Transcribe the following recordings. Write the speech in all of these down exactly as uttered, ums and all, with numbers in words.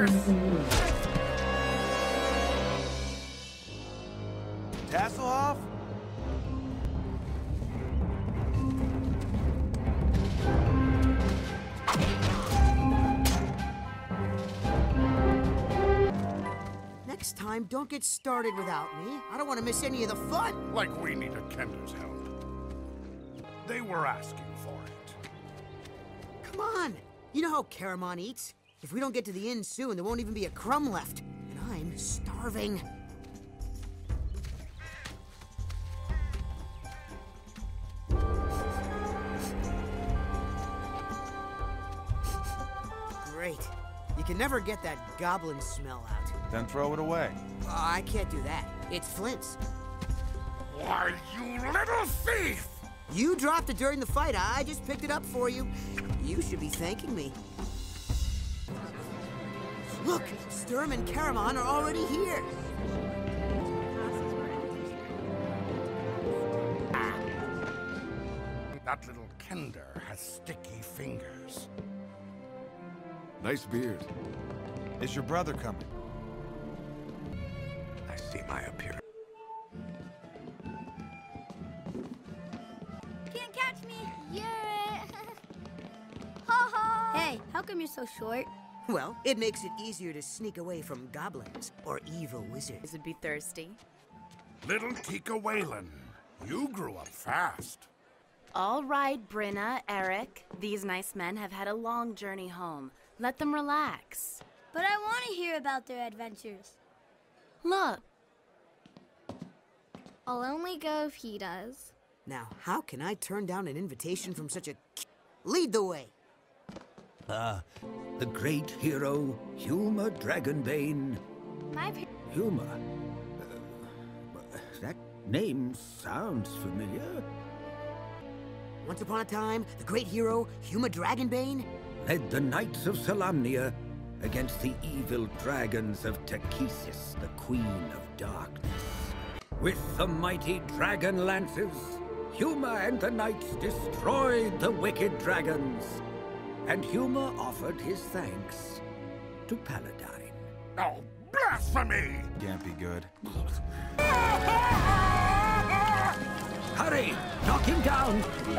fierce! Tasslehoff? Next time, don't get started without me. I don't want to miss any of the fun. Like we need a Kender's help. They were asking for it. Come on. You know how Caramon eats? If we don't get to the inn soon, there won't even be a crumb left. And I'm starving. Great. You can never get that goblin smell out. Then throw it away. Uh, I can't do that. It's Flint's. Why, you little thief! You dropped it during the fight. I just picked it up for you. You should be thanking me. Look, Sturm and Caramon are already here. That little Kender has sticky fingers. Nice beard. Is your brother coming? I see my appearance. Can't catch me! Yeah! Ha ha! Hey, how come you're so short? Well, it makes it easier to sneak away from goblins or evil wizards. Would be thirsty. Little Tika Whalen, you grew up fast. All right, Brenna, Eric. These nice men have had a long journey home. Let them relax. But I want to hear about their adventures. Look. I'll only go if he does. Now, how can I turn down an invitation from such a... Lead the way. Ah, the great hero, Huma Dragonbane. My Huma? Uh, that name sounds familiar. Once upon a time, the great hero, Huma Dragonbane, led the Knights of Solamnia against the evil dragons of Takesis, the Queen of Darkness. With the mighty Dragonlances, Huma and the Knights destroyed the wicked dragons. And Huma offered his thanks to Paladine. Oh, blasphemy! Can't be good. Hurry! Knock him down!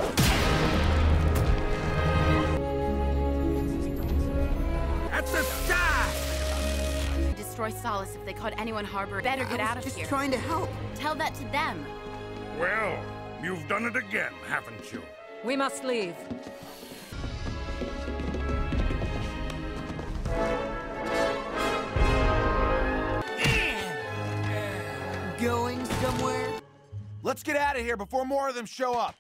That's a staff! Destroy Solace if they caught anyone harbor. Better get I was out of just here. trying to help. Tell that to them. Well, you've done it again, haven't you? We must leave. Going somewhere? Let's get out of here before more of them show up.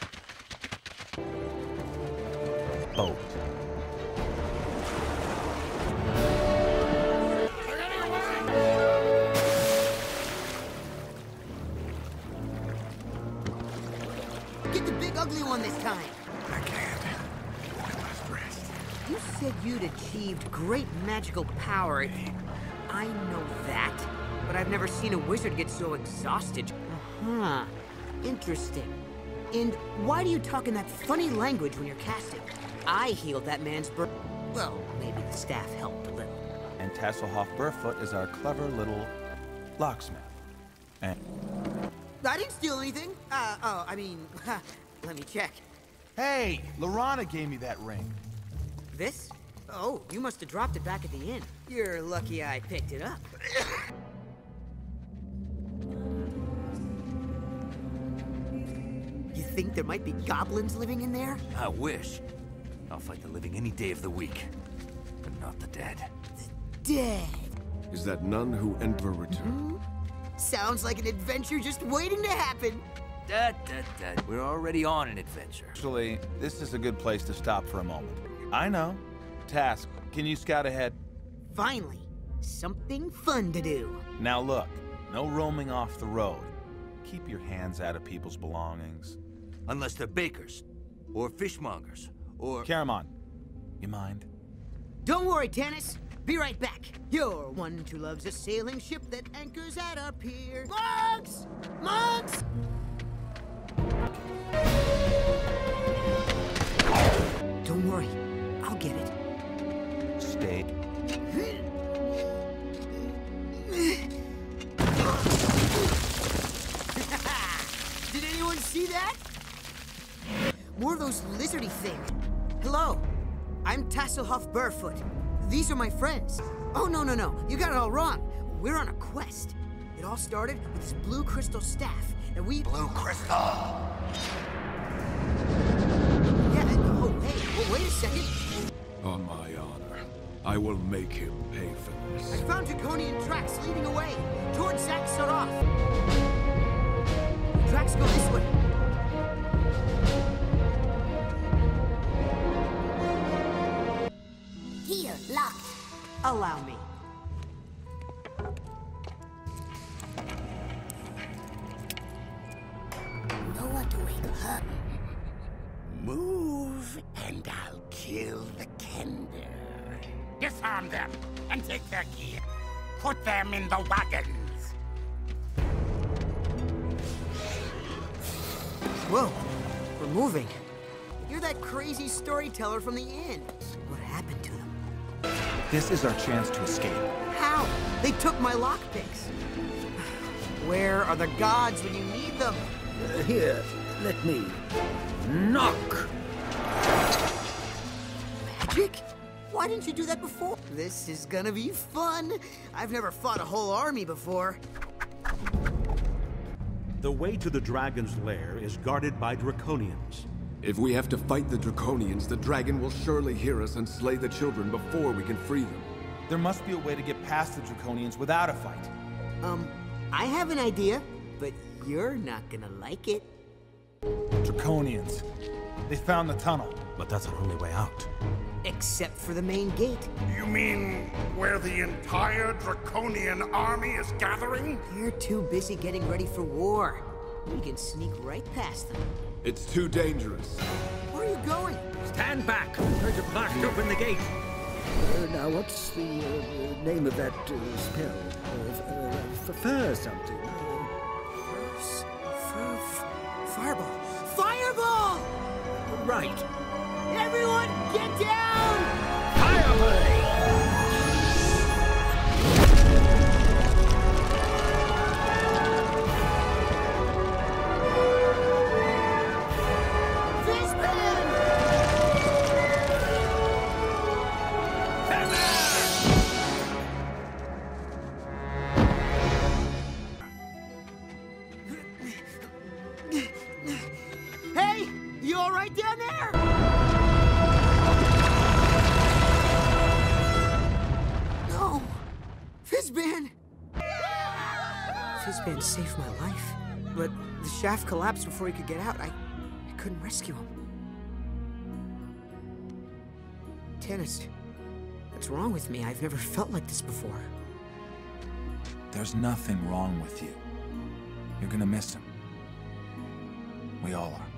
Boat. Get the big ugly one this time. I can't. I must rest. You said you'd achieved great magical power. I know that, but I've never seen a wizard get so exhausted. Uh-huh. Interesting. And why do you talk in that funny language when you're casting? I healed that man's bur- Well, maybe the staff helped a little. And Tasslehoff Burfoot is our clever little locksmith. And I didn't steal anything. Uh, oh, I mean, let me check. hey, Lorana gave me that ring. This? Oh, you must have dropped it back at the inn. You're lucky I picked it up. You think there might be goblins living in there? I wish. I'll fight the living any day of the week, but not the dead. Dead. Is that none who ever return? Hmm? Sounds like an adventure just waiting to happen. Da, da, da. We're already on an adventure. Actually, this is a good place to stop for a moment. I know. Task, can you scout ahead? Finally, something fun to do. Now look, no roaming off the road. Keep your hands out of people's belongings. Unless they're bakers, or fishmongers, or... Caramon, you mind? Don't worry, Tannis. Be right back. You're one who loves a sailing ship that anchors at our pier. Monks! Monks! Don't worry. I'll get it. Stay Did anyone see that? More of those lizardy things. Hello, I'm Tasslehoff Barefoot. These are my friends. Oh, no, no, no, you got it all wrong. We're on a quest. It all started with this blue crystal staff, and we... Blue crystal! Yeah, oh, hey, well, wait a second. On my honor, I will make him pay for I this. found draconian tracks leading away towards Tasslehoff. Tracks go this way. Here, locked. Allow me. Know what to wake up. Move, and I'll kill the Kender. Disarm them, and take their gear. Put them in the wagons. Whoa, we're moving. You're that crazy storyteller from the inn. What happened to them? This is our chance to escape. How? They took my lockpicks. Where are the gods when you need them? Uh, here, let me knock. Magic? Why didn't you do that before? This is gonna be fun. I've never fought a whole army before. The way to the dragon's lair is guarded by Draconians. If we have to fight the Draconians, the dragon will surely hear us and slay the children before we can free them. There must be a way to get past the Draconians without a fight. Um, I have an idea, but you're not gonna like it. Draconians. They found the tunnel. But that's our only way out. Except for the main gate. You mean where the entire Draconian army is gathering? You're too busy getting ready for war. We can sneak right past them. It's too dangerous. Where are you going? Stand back. I'm going to blast open the gate. Uh, now, what's the uh, name of that uh, spell? Uh, uh, fur something. Furs, fur, f- fireball. Fireball! Right. Everyone, get down! Hey, you all right down there? No, Fizzban. Fizzban saved my life, but the shaft collapsed before he could get out. I, I couldn't rescue him. Tennis, what's wrong with me? I've never felt like this before. There's nothing wrong with you. You're gonna miss him. We all are.